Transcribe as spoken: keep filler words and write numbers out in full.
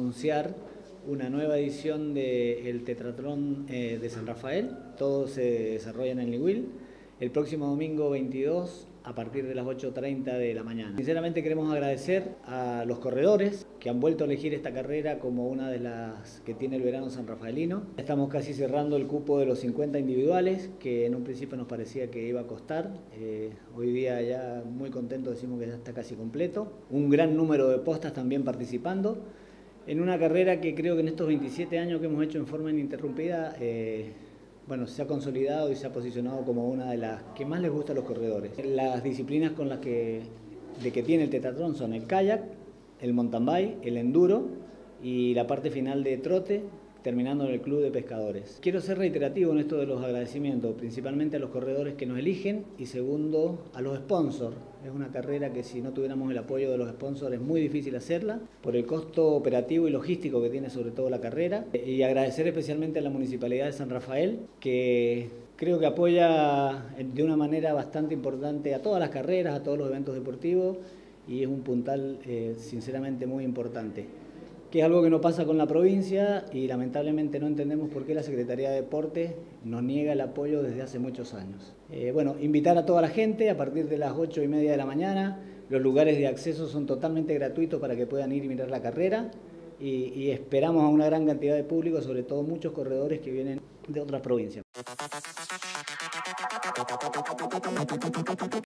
anunciar una nueva edición del Tetratlón eh, de San Rafael. Todo se desarrolla en el Ñihuil el próximo domingo veintidós a partir de las ocho y media de la mañana. Sinceramente queremos agradecer a los corredores que han vuelto a elegir esta carrera como una de las que tiene el verano sanrafaelino. Estamos casi cerrando el cupo de los cincuenta individuales, que en un principio nos parecía que iba a costar. Eh, hoy día ya muy contentos decimos que ya está casi completo. Un gran número de postas también participando en una carrera que creo que en estos veintisiete años que hemos hecho en forma ininterrumpida, eh, bueno, se ha consolidado y se ha posicionado como una de las que más les gusta a los corredores. Las disciplinas con las que, de que tiene el Tetratlón son el kayak, el mountain bike, el enduro y la parte final de trote, terminando en el club de pescadores. Quiero ser reiterativo en esto de los agradecimientos, principalmente a los corredores que nos eligen y segundo, a los sponsors. Es una carrera que si no tuviéramos el apoyo de los sponsors es muy difícil hacerla, por el costo operativo y logístico que tiene sobre todo la carrera. Y agradecer especialmente a la Municipalidad de San Rafael, que creo que apoya de una manera bastante importante a todas las carreras, a todos los eventos deportivos y es un puntal eh, sinceramente muy importante, que es algo que no pasa con la provincia y lamentablemente no entendemos por qué la Secretaría de Deportes nos niega el apoyo desde hace muchos años. Eh, bueno, invitar a toda la gente a partir de las ocho y media de la mañana, los lugares de acceso son totalmente gratuitos para que puedan ir y mirar la carrera y, y esperamos a una gran cantidad de público, sobre todo muchos corredores que vienen de otras provincias.